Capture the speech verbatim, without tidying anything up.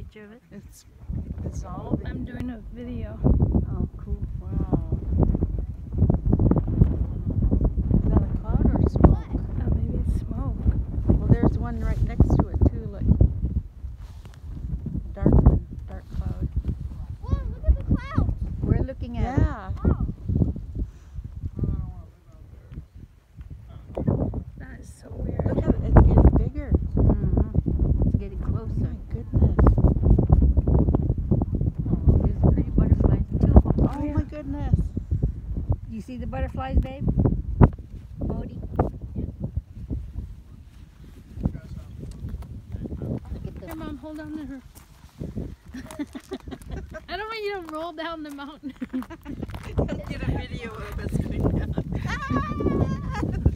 picture of it? It's it's all of it. I'm doing a video. Oh, cool. Wow. Is that a cloud or smoke? Oh, maybe it's smoke. Well, there's one right next to it too, like dark one, dark cloud. Whoa, look at the clouds. We're looking at Yeah. Oh. That is so weird. Look at it. It's getting bigger. it. Mm-hmm. It's getting Oh closer. my goodness. Oh, there's pretty butterflies. Two of them. Oh yeah. my goodness. You see the butterflies, babe? Bodie? Look at Here, them. Mom, hold on to her. I don't want you to roll down the mountain. Get a video of us going down.